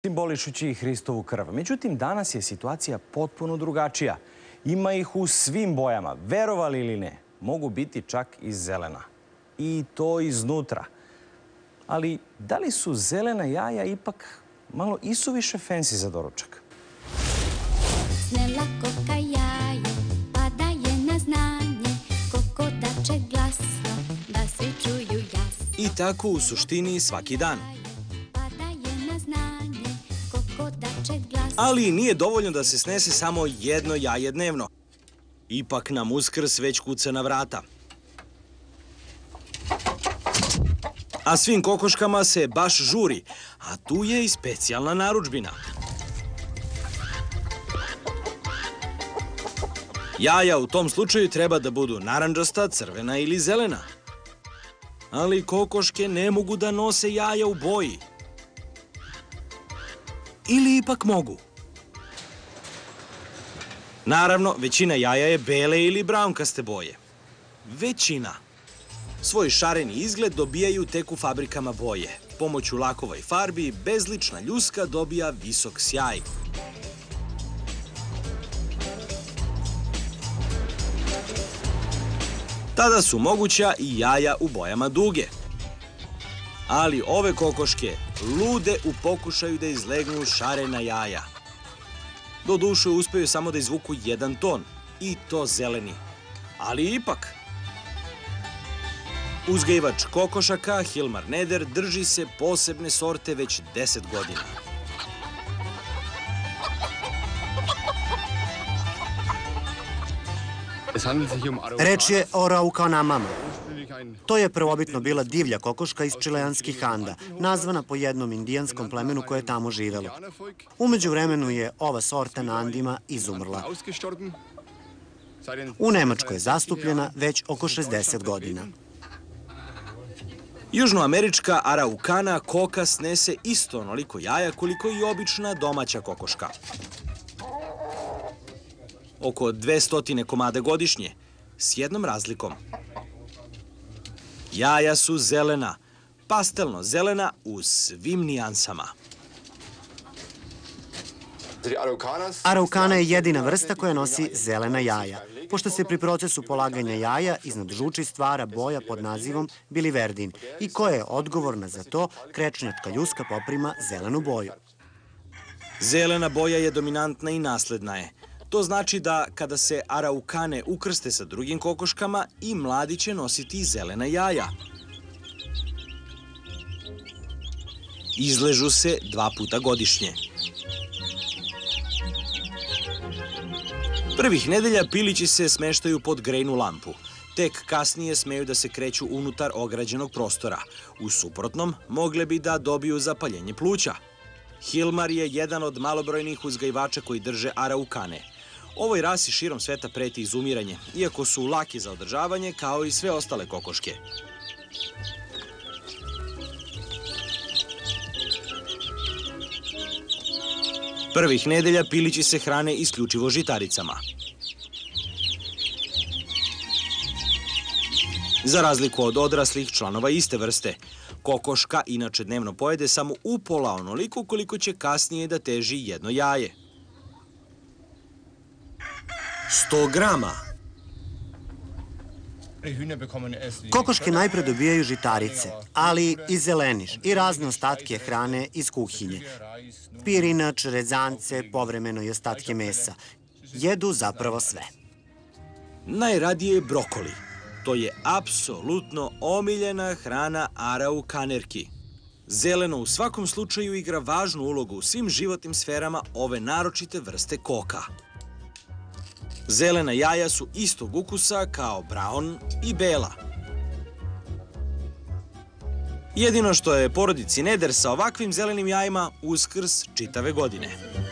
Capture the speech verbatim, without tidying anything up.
simbolišući Hristovu krv. Međutim, danas je situacija potpuno drugačija. Ima ih u svim bojama, verovali ili ne, mogu biti čak i zelena. I to iznutra. Ali da li su zelena jaja ipak malo isuviše fancy za doručak? Snela koka jaje, padaje na znanje, kokotače glasno, da svi čuju jasno. I tako u suštini svaki dan. Ali nije dovoljno da se snese samo jedno jaje dnevno. Ipak nam Uskrs već kuca na vrata. A svim kokoškama se baš žuri, a tu je i specijalna narudžbina. Jaja u tom slučaju treba da budu narandžasta, crvena ili zelena. Ali kokoške ne mogu da nose jaja u boji. Ili ipak mogu? Naravno, većina jaja je bele ili braunkaste boje. Većina. Svoj šareni izgled dobijaju tek u fabrikama boje. Pomoću lakova i farbi bezlična ljuska dobija visok sjaj. Tada su moguća i jaja u bojama duge. Ali ove kokoške lude u pokušaju da izlegnu šarena jaja. Doduše uspeju samo da izvuku jedan ton, i to zeleni. Ali ipak. Uzgajivač kokošaka Hilmar Neder drži se posebne sorte već deset godina. Reč je o Araukanamama. To je prvobitno bila divlja kokoška iz čileanskih Anda, nazvana po jednom indijanskom plemenu koje je tamo živelo. U međuvremenu je ova sorta na Andima izumrla. U Nemačkoj je zastupljena već oko šezdeset godina. Južnoamerička Araukana koka snese isto onoliko jaja koliko i obična domaća kokoška. Oko dvesta komada godišnje, s jednom razlikom. Jaja su zelena, pastelno zelena u svim nijansama. Araukana je jedina vrsta koja nosi zelena jaja, pošto se pri procesu polaganja jaja iznad žuči stvara boja pod nazivom biliverdin i koja je odgovorna za to krečnjačka ljuska poprima zelenu boju. Zelena boja je dominantna i nasledna je. To znači da kada se Araukane ukrste sa drugim kokoškama, i mladi će nositi zelena jaja. Izležu se dva puta godišnje. Prvih nedelja pilići se smeštaju pod grejnu lampu. Tek kasnije smeju da se kreću unutar ograđenog prostora. U suprotnom, mogle bi da dobiju zapaljenje pluća. Hilmar je jedan od malobrojnih uzgajivača koji drže Araukane. Ovoj rasi širom sveta preti izumiranje, iako su laki za održavanje kao i sve ostale kokoške. Prvih nedelja pilići se hrane isključivo žitaricama. Za razliku od odraslih članova iste vrste, kokoška inače dnevno pojede samo upola onoliko koliko će kasnije da teži jedno jaje. sto grama. Kokoške najpre dobijaju žitarice, ali i zeleniš i razne ostatke hrane iz kuhinje. Pirinač, rezance, povremeno i ostatke mesa. Jedu zapravo sve. Najradije brokoli. To je apsolutno omiljena hrana Araukanerki. Zeleno u svakom slučaju igra važnu ulogu u svim životnim sferama ove naročite vrste koka. Zelena jaja su istog ukusa kao braun i bela. Jedino što je porodici Neder sa ovakvim zelenim jajima Uskrs čitave godine.